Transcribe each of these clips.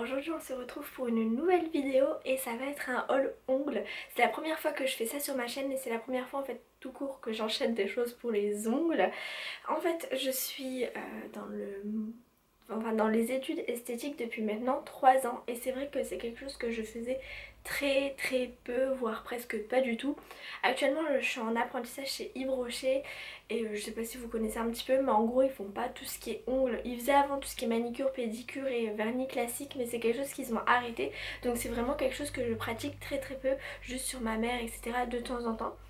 Alors aujourd'hui on se retrouve pour une nouvelle vidéo et ça va être un haul ongles. C'est la première fois que je fais ça sur ma chaîne et c'est la première fois en fait tout court que j'enchaîne des choses pour les ongles. En fait je suis dans les études esthétiques depuis maintenant 3 ans et c'est vrai que c'est quelque chose que je faisais très peu, voire presque pas du tout. Actuellement je suis en apprentissage chez Yves Rocher et je sais pas si vous connaissez un petit peu, mais en gros ils font pas tout ce qui est ongles. Ils faisaient avant tout ce qui est manicure, pédicure et vernis classique, mais c'est quelque chose qu'ils ont arrêté, donc c'est vraiment quelque chose que je pratique très peu, juste sur ma mère etc. de temps en temps.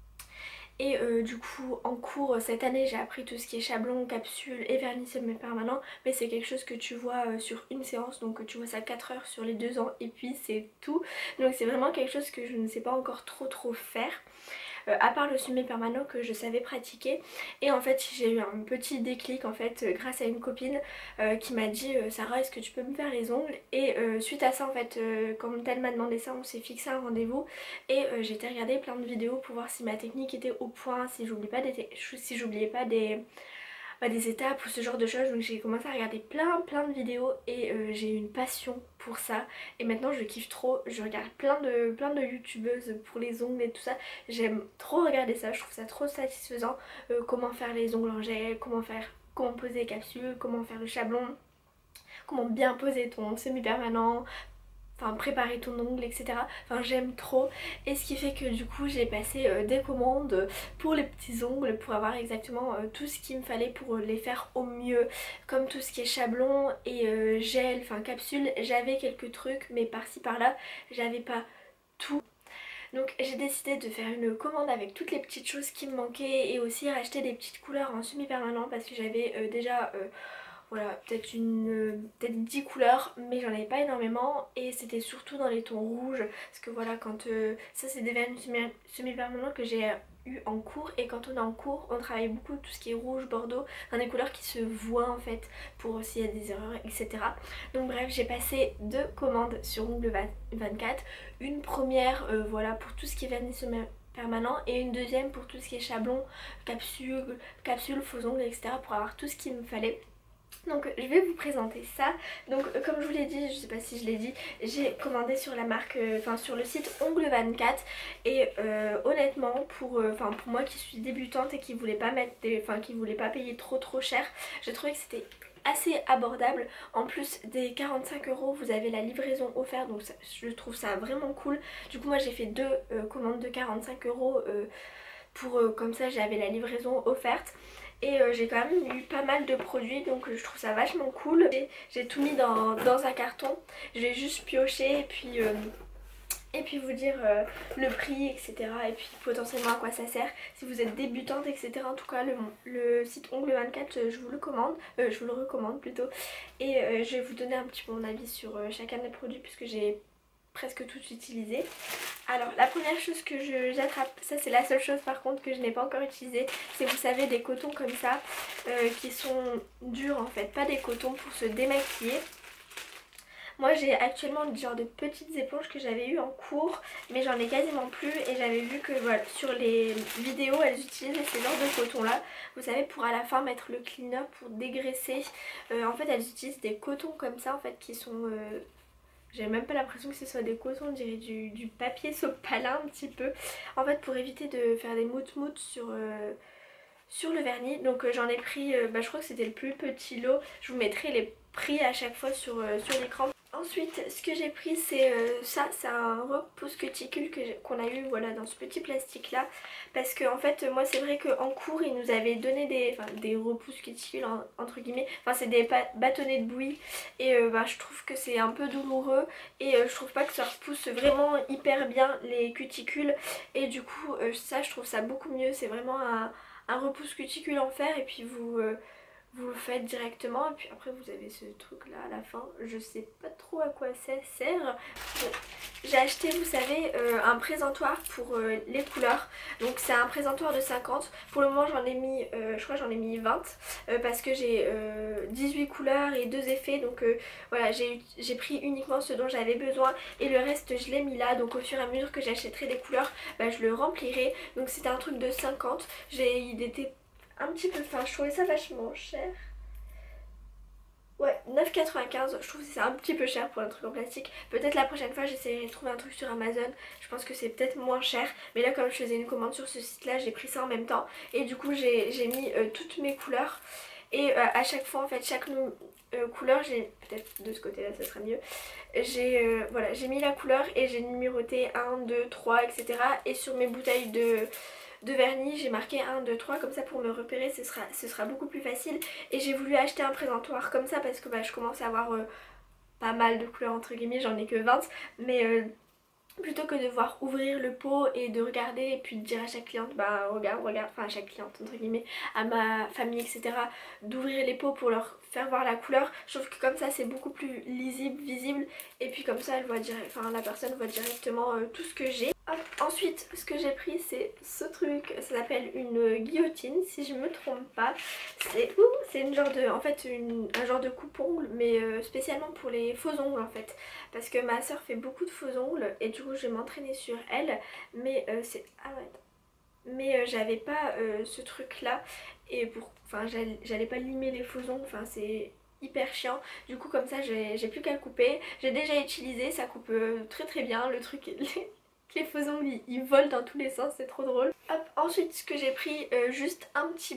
Et du coup en cours cette année j'ai appris tout ce qui est chablon, capsule et vernis semi-permanent, mais c'est quelque chose que tu vois sur une séance, donc tu vois ça 4 heures sur les 2 ans et puis c'est tout. Donc c'est vraiment quelque chose que je ne sais pas encore trop faire. À part le semi-permanent que je savais pratiquer. Et en fait j'ai eu un petit déclic en fait grâce à une copine qui m'a dit Sarah, est-ce que tu peux me faire les ongles? Et suite à ça en fait quand elle m'a demandé ça, on s'est fixé un rendez-vous et j'ai été regarder plein de vidéos pour voir si ma technique était au point, si j'oubliais pas des étapes ou ce genre de choses. Donc j'ai commencé à regarder plein de vidéos et j'ai une passion pour ça et maintenant je kiffe trop. Je regarde plein de youtubeuses pour les ongles et tout ça. J'aime trop regarder ça, je trouve ça trop satisfaisant. Comment faire les ongles en gel, comment poser les capsules, comment faire le chablon, comment bien poser ton semi-permanent, enfin préparer ton ongle etc. Enfin j'aime trop, et ce qui fait que du coup j'ai passé des commandes pour les petits ongles pour avoir exactement tout ce qu'il me fallait pour les faire au mieux, comme tout ce qui est chablon et gel, enfin capsule. J'avais quelques trucs mais par-ci par-là j'avais pas tout. Donc j'ai décidé de faire une commande avec toutes les petites choses qui me manquaient et aussi racheter des petites couleurs en semi-permanent parce que j'avais déjà voilà, peut-être 10 couleurs, mais j'en avais pas énormément et c'était surtout dans les tons rouges parce que voilà, quand ça c'est des vernis semi-permanents que j'ai eu en cours, et quand on est en cours on travaille beaucoup tout ce qui est rouge, bordeaux, dans des couleurs qui se voient en fait pour s'il y a des erreurs etc. Donc bref, j'ai passé 2 commandes sur Ongle 24, une première voilà pour tout ce qui est vernis semi-permanent et une deuxième pour tout ce qui est chablon, capsule, faux ongles etc. pour avoir tout ce qu'il me fallait. Donc je vais vous présenter ça. Donc comme je vous l'ai dit, je sais pas si je l'ai dit, j'ai commandé sur la marque, sur le site Ongle 24 et honnêtement pour moi qui suis débutante et qui voulais pas qui voulait pas payer trop cher, j'ai trouvé que c'était assez abordable. En plus des 45 € vous avez la livraison offerte, donc ça, je trouve ça vraiment cool. Du coup moi j'ai fait 2 commandes de 45 € pour comme ça j'avais la livraison offerte. Et j'ai quand même eu pas mal de produits, donc je trouve ça vachement cool. J'ai tout mis dans un carton. Je vais juste piocher et puis vous dire le prix etc. Et puis potentiellement à quoi ça sert si vous êtes débutante etc. En tout cas le site Ongle 24 je vous le recommande plutôt. Et je vais vous donner un petit peu mon avis sur chacun des produits puisque j'ai presque tout utilisé. Alors la première chose que j'attrape, ça c'est la seule chose par contre que je n'ai pas encore utilisée, c'est vous savez des cotons comme ça qui sont durs en fait, pas des cotons pour se démaquiller. Moi j'ai actuellement le genre de petites éponges que j'avais eu en cours, mais j'en ai quasiment plus et j'avais vu que voilà, sur les vidéos elles utilisaient ces genres de cotons là. Vous savez, pour à la fin mettre le cleaner pour dégraisser. En fait elles utilisent des cotons comme ça en fait qui sont... j'ai même pas l'impression que ce soit des cotons, on dirait du papier sopalin un petit peu. En fait pour éviter de faire des moutes sur le vernis. Donc j'en ai pris, je crois que c'était le plus petit lot. Je vous mettrai les prix à chaque fois sur l'écran. Ensuite ce que j'ai pris c'est ça, c'est un repousse cuticule qu'on a eu voilà dans ce petit plastique là. Parce que en fait moi c'est vrai qu'en cours ils nous avaient donné des repousses cuticules entre guillemets. Enfin c'est des bâtonnets de bouillie et je trouve que c'est un peu douloureux et je trouve pas que ça repousse vraiment hyper bien les cuticules. Et du coup ça je trouve ça beaucoup mieux, c'est vraiment un repousse cuticule en fer et puis vous le faites directement et puis après vous avez ce truc là à la fin, je sais pas trop à quoi ça sert. Bon, j'ai acheté vous savez un présentoir pour les couleurs, donc c'est un présentoir de 50. Pour le moment j'en ai mis, je crois j'en ai mis 20 parce que j'ai 18 couleurs et 2 effets, donc voilà j'ai pris uniquement ce dont j'avais besoin et le reste je l'ai mis là. Donc au fur et à mesure que j'achèterai des couleurs je le remplirai. Donc c'était un truc de 50, il était un petit peu fin, je trouvais ça vachement cher. Ouais, 9,95, je trouve que c'est un petit peu cher pour un truc en plastique. Peut-être la prochaine fois j'essaierai de trouver un truc sur Amazon, je pense que c'est peut-être moins cher. Mais là comme je faisais une commande sur ce site là, j'ai pris ça en même temps. Et du coup j'ai mis toutes mes couleurs. Et à chaque fois en fait, chaque couleur, j'ai peut-être de ce côté là ça serait mieux. Voilà, j'ai mis la couleur et j'ai numéroté 1, 2, 3, etc. Et sur mes bouteilles de vernis j'ai marqué 1, 2, 3 comme ça pour me repérer ce sera beaucoup plus facile. Et j'ai voulu acheter un présentoir comme ça parce que bah, je commence à avoir pas mal de couleurs entre guillemets, j'en ai que 20, mais plutôt que de devoir ouvrir le pot et de regarder et puis de dire à chaque cliente bah regarde, enfin à chaque cliente entre guillemets, à ma famille etc, d'ouvrir les pots pour leur faire voir la couleur, je trouve que comme ça c'est beaucoup plus lisible, visible, et puis comme ça elle voit enfin la personne voit directement tout ce que j'ai. Hop. Ensuite ce que j'ai pris c'est ce truc, ça s'appelle une guillotine si je me trompe pas, c'est une genre de, en fait un genre de coupe-ongle mais spécialement pour les faux ongles en fait, parce que ma soeur fait beaucoup de faux ongles et du coup je vais m'entraîner sur elle, mais c'est... Ah ouais, mais j'avais pas ce truc là et enfin j'allais pas limer les faux ongles, enfin c'est hyper chiant. Du coup comme ça j'ai plus qu'à le couper. J'ai déjà utilisé, ça coupe très très bien le truc. Les faux ongles ils volent dans tous les sens, c'est trop drôle. Hop, ensuite ce que j'ai pris, juste un petit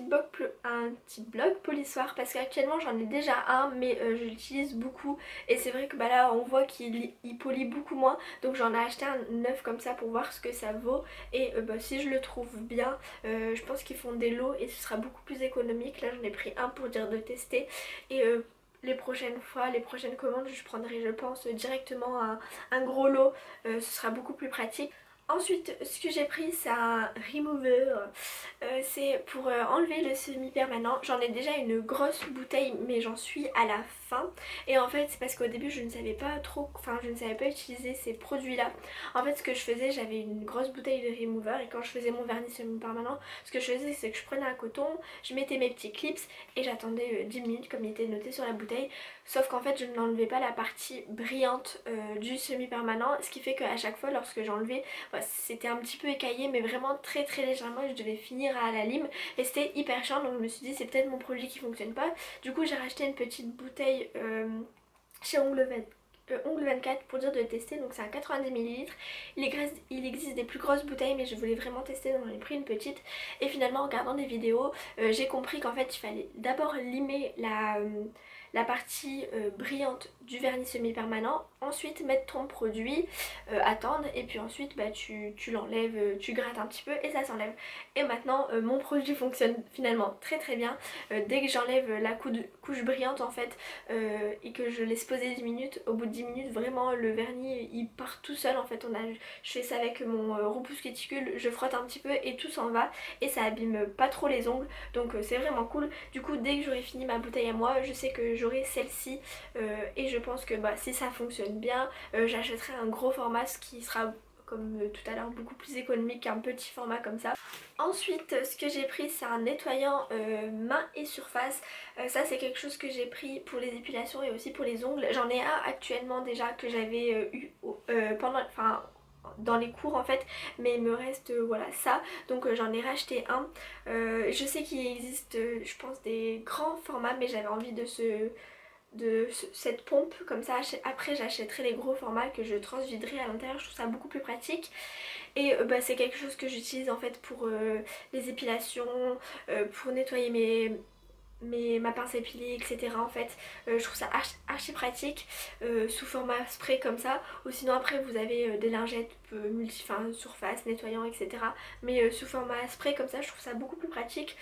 bloc polissoir parce qu'actuellement j'en ai déjà un mais je l'utilise beaucoup et c'est vrai que bah là on voit qu'il polit beaucoup moins, donc j'en ai acheté un neuf comme ça pour voir ce que ça vaut. Et bah, si je le trouve bien, je pense qu'ils font des lots et ce sera beaucoup plus économique. Là j'en ai pris un pour dire de tester et les prochaines fois, les prochaines commandes, je prendrai je pense directement un gros lot, ce sera beaucoup plus pratique. Ensuite, ce que j'ai pris, c'est un remover, c'est pour enlever le semi-permanent. J'en ai déjà une grosse bouteille, mais j'en suis à la fin. Et en fait, c'est parce qu'au début, je ne savais pas trop, enfin, je ne savais pas utiliser ces produits-là. En fait, ce que je faisais, j'avais une grosse bouteille de remover et quand je faisais mon vernis semi-permanent, ce que je faisais, c'est que je prenais un coton, je mettais mes petits clips et j'attendais 10 minutes comme il était noté sur la bouteille. Sauf qu'en fait, je n'enlevais pas la partie brillante du semi-permanent, ce qui fait qu'à chaque fois, lorsque j'enlevais, c'était un petit peu écaillé mais vraiment très très légèrement et je devais finir à la lime et c'était hyper chiant, donc je me suis dit c'est peut-être mon produit qui fonctionne pas. Du coup j'ai racheté une petite bouteille chez Ongle 24 pour dire de le tester, donc c'est un 90 ml. Il existe des plus grosses bouteilles mais je voulais vraiment tester donc j'en ai pris une petite et finalement en regardant des vidéos j'ai compris qu'en fait il fallait d'abord limer la partie brillante du vernis semi-permanent, ensuite mettre ton produit, attendre et puis ensuite bah, tu l'enlèves, tu grattes un petit peu et ça s'enlève. Et maintenant mon produit fonctionne finalement très très bien. Dès que j'enlève la couche brillante en fait et que je laisse poser 10 minutes, au bout de 10 minutes vraiment le vernis il part tout seul en fait. Je fais ça avec mon repousse cuticule, je frotte un petit peu et tout s'en va et ça abîme pas trop les ongles, donc c'est vraiment cool. Du coup dès que j'aurai fini ma bouteille à moi, je sais que j'aurai celle-ci et je pense que bah, si ça fonctionne bien, j'achèterai un gros format, ce qui sera comme tout à l'heure beaucoup plus économique qu'un petit format comme ça. Ensuite ce que j'ai pris c'est un nettoyant main et surface. Ça c'est quelque chose que j'ai pris pour les épilations et aussi pour les ongles. J'en ai un actuellement déjà que j'avais eu dans les cours en fait, mais il me reste voilà ça, donc j'en ai racheté un. Je sais qu'il existe je pense des grands formats mais j'avais envie de cette pompe comme ça. Après j'achèterai les gros formats que je transviderai à l'intérieur, je trouve ça beaucoup plus pratique. Et bah, c'est quelque chose que j'utilise en fait pour les épilations, pour nettoyer ma pince à épiler etc. En fait je trouve ça archi pratique sous format spray comme ça, ou sinon après vous avez des lingettes surface, nettoyant etc. Mais sous format spray comme ça je trouve ça beaucoup plus pratique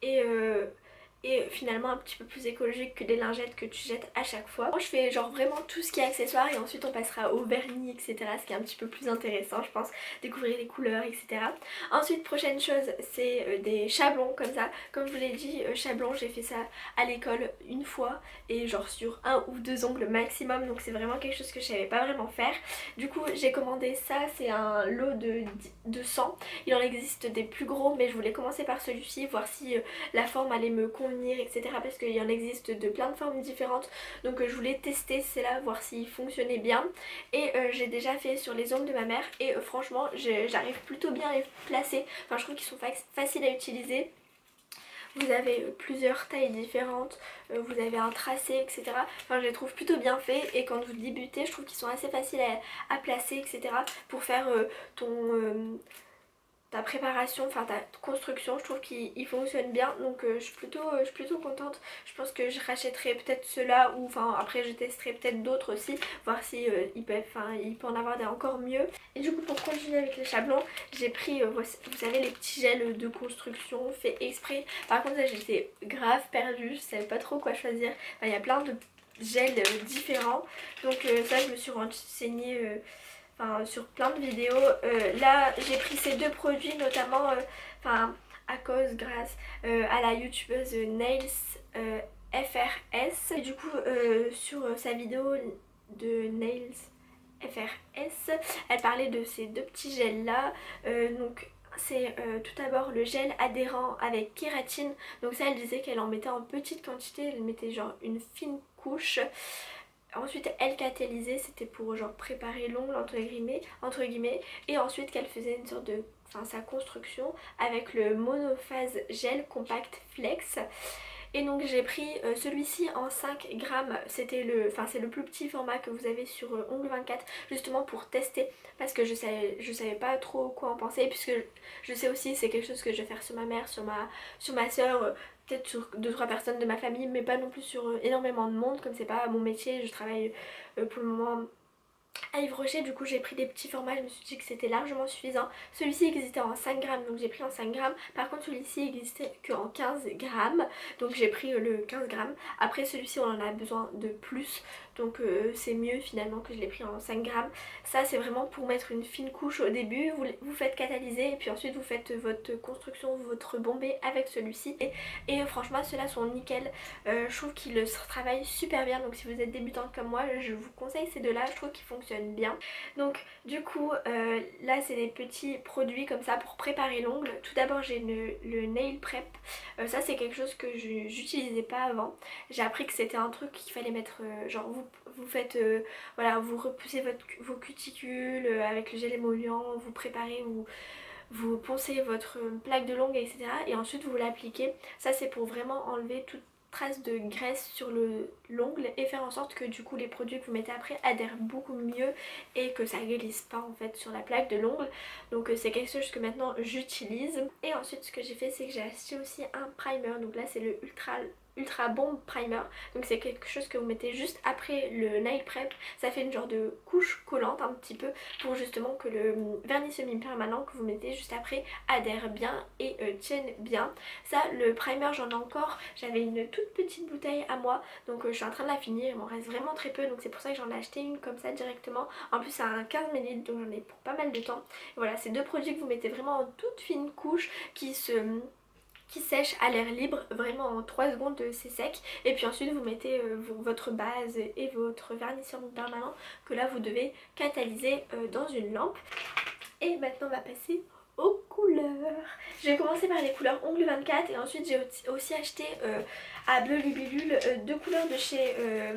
et finalement un petit peu plus écologique que des lingettes que tu jettes à chaque fois. Moi je fais genre vraiment tout ce qui est accessoire et ensuite on passera au vernis etc, ce qui est un petit peu plus intéressant je pense, découvrir les couleurs etc. Ensuite prochaine chose c'est des chablons comme ça. Comme je vous l'ai dit, chablons j'ai fait ça à l'école une fois et genre sur un ou deux ongles maximum, donc c'est vraiment quelque chose que je savais pas vraiment faire. Du coup j'ai commandé ça, c'est un lot de 100, il en existe des plus gros mais je voulais commencer par celui-ci, voir si la forme allait me convenir etc, parce qu'il y en existe de plein de formes différentes, donc je voulais tester celle-là, voir s'il fonctionnait bien. Et j'ai déjà fait sur les ongles de ma mère et franchement j'arrive plutôt bien à les placer, enfin je trouve qu'ils sont faciles à utiliser. Vous avez plusieurs tailles différentes, vous avez un tracé, etc. Enfin, je les trouve plutôt bien faits et quand vous débutez, je trouve qu'ils sont assez faciles à placer, etc. Pour faire ta préparation, enfin ta construction, je trouve qu'il fonctionne bien, donc je suis plutôt contente. Je pense que je rachèterai peut-être ceux-là ou enfin après je testerai peut-être d'autres aussi, voir si il peut en avoir des encore mieux. Et du coup pour continuer avec les chablons, j'ai pris vous savez les petits gels de construction fait exprès. Par contre là j'étais grave perdue, je savais pas trop quoi choisir. Enfin, il y a plein de gels différents, donc ça je me suis renseignée sur plein de vidéos. Là j'ai pris ces deux produits notamment grâce à la youtubeuse Nails FRS. Et du coup sur sa vidéo de Nails FRS, elle parlait de ces deux petits gels là. Donc c'est tout d'abord le gel adhérent avec kératine. Donc ça elle disait qu'elle en mettait en petite quantité, elle mettait genre une fine couche. Ensuite elle catalysait, c'était pour genre préparer l'ongle entre guillemets, et ensuite qu'elle faisait une sorte de, sa construction avec le monophase gel compact flex. Et donc j'ai pris celui-ci en 5 grammes, c'est le plus petit format que vous avez sur Ongle 24, justement pour tester, parce que je savais pas trop quoi en penser, puisque je sais aussi c'est quelque chose que je vais faire sur ma mère, sur ma soeur, peut-être sur 2-3 personnes de ma famille, mais pas non plus sur énormément de monde, comme c'est pas mon métier. Je travaille pour le moment à Yves Rocher, du coup j'ai pris des petits formats, je me suis dit que c'était largement suffisant. Celui-ci existait en 5 grammes, donc j'ai pris en 5 grammes. Par contre celui-ci existait qu'en 15 grammes, donc j'ai pris le 15 grammes. Après celui-ci on en a besoin de plus, donc c'est mieux finalement que je l'ai pris en 5 grammes. Ça c'est vraiment pour mettre une fine couche au début, vous faites catalyser et puis ensuite vous faites votre construction, votre bombé avec celui-ci. Et franchement ceux-là sont nickel, je trouve qu'ils travaillent super bien, donc si vous êtes débutante comme moi, je vous conseille ces deux-là, je trouve qu'ils fonctionnent bien. Donc du coup là c'est des petits produits comme ça pour préparer l'ongle. Tout d'abord j'ai le nail prep, ça c'est quelque chose que j'utilisais pas avant. J'ai appris que c'était un truc qu'il fallait mettre, genre vous faites voilà, vous repoussez vos cuticules avec le gel émollient, vous préparez, vous poncez votre plaque de l'ongle, etc. Et ensuite vous l'appliquez. Ça c'est pour vraiment enlever toute trace de graisse sur l'ongle et faire en sorte que du coup les produits que vous mettez après adhèrent beaucoup mieux et que ça glisse pas en fait sur la plaque de l'ongle. Donc c'est quelque chose que maintenant j'utilise. Et ensuite ce que j'ai fait c'est que j'ai acheté aussi un primer. Donc là c'est le Ultra Bomb Primer, donc c'est quelque chose que vous mettez juste après le nail prep. Ça fait une genre de couche collante un petit peu pour justement que le vernis semi-permanent que vous mettez juste après adhère bien et tienne bien. Ça le primer j'en ai encore, j'avais une toute petite bouteille à moi, donc je suis en train de la finir, il m'en reste vraiment très peu, donc c'est pour ça que j'en ai acheté une comme ça directement. En plus c'est un 15 ml, donc j'en ai pour pas mal de temps. Et voilà, c'est deux produits que vous mettez vraiment en toute fine couche qui sèche à l'air libre, vraiment en 3 secondes c'est sec. Et puis ensuite vous mettez votre base et votre vernis permanent que là vous devez catalyser dans une lampe. Et maintenant on va passer aux couleurs. Je vais commencer par les couleurs Ongle 24 et ensuite j'ai aussi acheté à Bleu Libellule deux couleurs de chez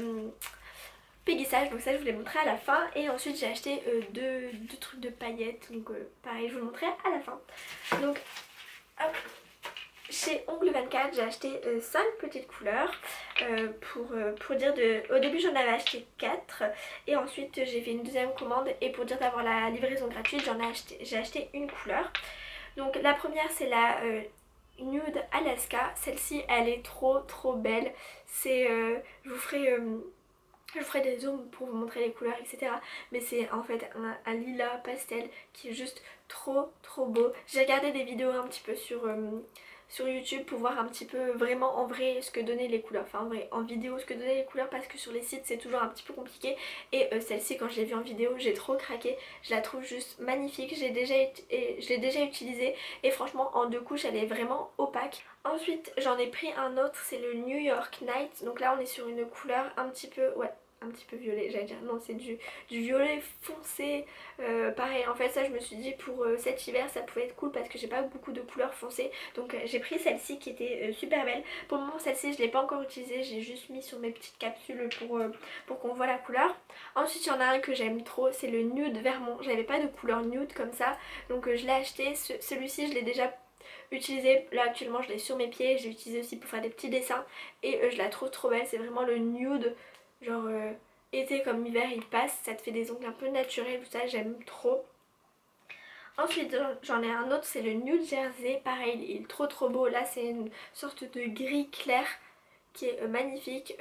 Peggy Sage, donc ça je vous les montrerai à la fin. Et ensuite j'ai acheté deux trucs de paillettes, donc pareil je vous le montrerai à la fin. Donc hop, chez Ongle 24 j'ai acheté 5 petites couleurs pour dire au début j'en avais acheté 4 et ensuite j'ai fait une deuxième commande et pour dire d'avoir la livraison gratuite j'ai acheté une couleur. Donc la première c'est la Nude Alaska, celle-ci elle est trop belle. C'est je vous ferai des zooms pour vous montrer les couleurs, etc. Mais c'est en fait un lilas pastel qui est juste trop beau. J'ai regardé des vidéos un petit peu sur YouTube pour voir un petit peu vraiment en vrai ce que donnaient les couleurs, enfin en vrai en vidéo ce que donnaient les couleurs, parce que sur les sites c'est toujours un petit peu compliqué. Et celle-ci quand je l'ai vue en vidéo j'ai trop craqué, je la trouve juste magnifique, je l'ai déjà utilisée et franchement en 2 couches elle est vraiment opaque. Ensuite j'en ai pris un autre, c'est le New York Night, donc là on est sur une couleur un petit peu, ouais, un petit peu violet, j'allais dire, non c'est du violet foncé, pareil en fait ça je me suis dit pour cet hiver ça pouvait être cool parce que j'ai pas beaucoup de couleurs foncées, donc j'ai pris celle-ci qui était super belle. Pour le moment celle-ci je l'ai pas encore utilisée, j'ai juste mis sur mes petites capsules pour qu'on voit la couleur. Ensuite il y en a un que j'aime trop, c'est le Nude Vermont, j'avais pas de couleur nude comme ça, donc je l'ai acheté, celui-ci je l'ai déjà utilisée. Là actuellement je l'ai sur mes pieds, je l'ai utilisée aussi pour faire des petits dessins et je la trouve trop belle. C'est vraiment le nude, genre été comme hiver il passe, ça te fait des ongles un peu naturels, tout ça j'aime trop. Ensuite j'en ai un autre, c'est le New Jersey, pareil il est trop beau. Là c'est une sorte de gris clair qui est magnifique.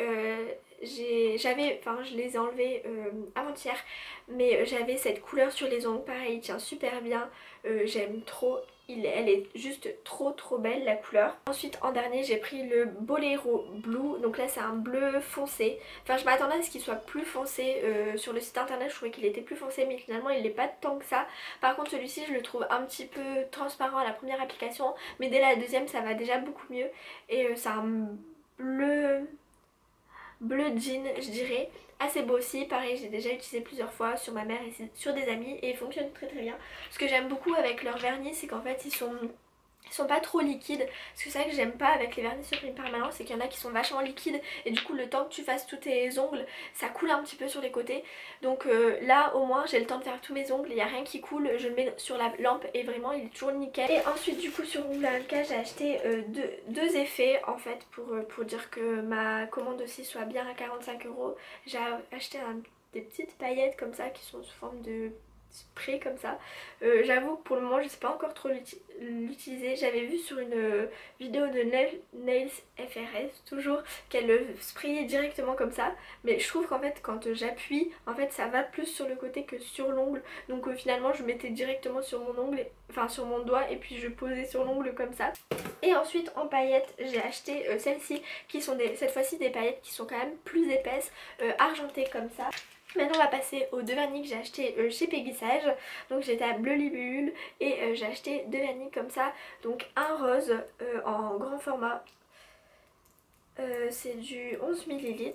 Je les ai enlevés avant-hier, mais j'avais cette couleur sur les ongles, pareil il tient super bien, j'aime trop. Elle est juste trop belle la couleur. Ensuite en dernier j'ai pris le Bolero Blue, donc là c'est un bleu foncé. Enfin je m'attendais à ce qu'il soit plus foncé, sur le site internet je trouvais qu'il était plus foncé mais finalement il n'est pas tant que ça. Par contre celui-ci je le trouve un petit peu transparent à la première application, mais dès la deuxième ça va déjà beaucoup mieux. Et c'est un bleu jean je dirais, assez beau aussi. Pareil j'ai déjà utilisé plusieurs fois sur ma mère et sur des amis et il fonctionne très bien. Ce que j'aime beaucoup avec leur vernis c'est qu'en fait ils sont pas trop liquides, parce que c'est ça que j'aime pas avec les vernis Supreme permanents, c'est qu'il y en a qui sont vachement liquides et du coup le temps que tu fasses tous tes ongles ça coule un petit peu sur les côtés. Donc là au moins j'ai le temps de faire tous mes ongles, il n'y a rien qui coule, je le mets sur la lampe et vraiment il est toujours nickel. Et ensuite du coup sur Ongles Alka j'ai acheté deux effets en fait pour dire que ma commande aussi soit bien à 45 €. J'ai acheté des petites paillettes comme ça qui sont sous forme de spray comme ça. J'avoue que pour le moment je sais pas encore trop l'utiliser. J'avais vu sur une vidéo de Nails FRS toujours qu'elle le sprayait directement comme ça, mais je trouve qu'en fait quand j'appuie en fait ça va plus sur le côté que sur l'ongle, donc finalement je mettais directement sur mon ongle, enfin sur mon doigt et puis je posais sur l'ongle comme ça. Et ensuite en paillettes j'ai acheté celles-ci qui sont cette fois-ci des paillettes qui sont quand même plus épaisses, argentées comme ça. Maintenant on va passer aux deux vernis que j'ai acheté chez Péguissage. Donc j'étais à Bleu Libellule et j'ai acheté deux vernis comme ça. Donc un rose en grand format, c'est du 11 ml.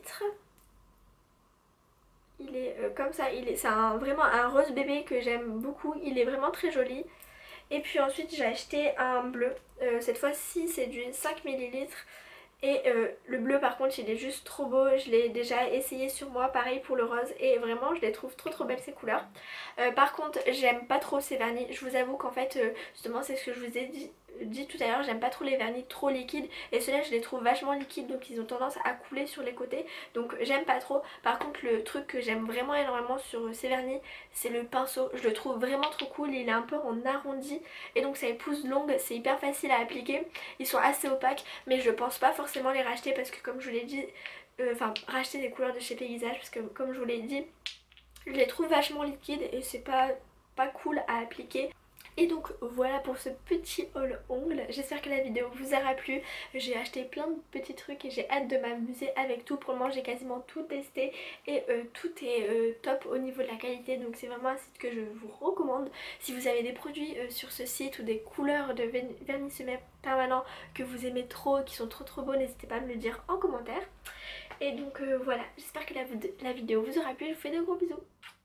Il est comme ça, c'est vraiment un rose bébé que j'aime beaucoup, il est vraiment très joli. Et puis ensuite j'ai acheté un bleu, cette fois-ci c'est du 5 ml. Et le bleu par contre il est juste trop beau, je l'ai déjà essayé sur moi, pareil pour le rose et vraiment je les trouve trop belles ces couleurs. Par contre j'aime pas trop ces vernis, je vous avoue qu'en fait justement c'est ce que je vous ai dit tout à l'heure, j'aime pas trop les vernis trop liquides et ceux-là je les trouve vachement liquides donc ils ont tendance à couler sur les côtés, donc j'aime pas trop. Par contre le truc que j'aime vraiment énormément sur ces vernis c'est le pinceau, je le trouve vraiment trop cool, il est un peu en arrondi et donc ça épouse l'ongle, c'est hyper facile à appliquer, ils sont assez opaques mais je pense pas forcément les racheter parce que comme je vous l'ai dit, racheter des couleurs de chez Péguissage parce que comme je vous l'ai dit je les trouve vachement liquides et c'est pas cool à appliquer. Et donc voilà pour ce petit haul ongles, j'espère que la vidéo vous aura plu. J'ai acheté plein de petits trucs et j'ai hâte de m'amuser avec tout. Pour le moment j'ai quasiment tout testé et tout est top au niveau de la qualité, donc c'est vraiment un site que je vous recommande. Si vous avez des produits sur ce site ou des couleurs de vernis permanent que vous aimez trop, qui sont trop beaux, n'hésitez pas à me le dire en commentaire. Et donc voilà, j'espère que la vidéo vous aura plu, je vous fais de gros bisous.